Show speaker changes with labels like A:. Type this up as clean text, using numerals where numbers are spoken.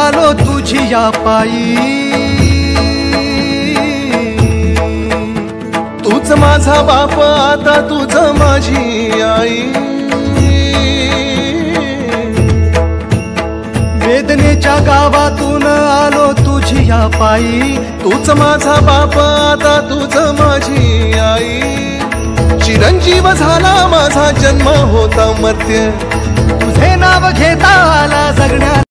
A: आलो तुझी या पायी।
B: तूच माझा बाप आता तूच माझी आई।
A: वेदनेच्या गावातून आलो तुझी या पायी।
B: तूच माझा बाप आता तूच माझी आई। चिरंजीव झाला माझा जन्म होता मर्त्य,
A: तुझे नाव घेता आला जगण्या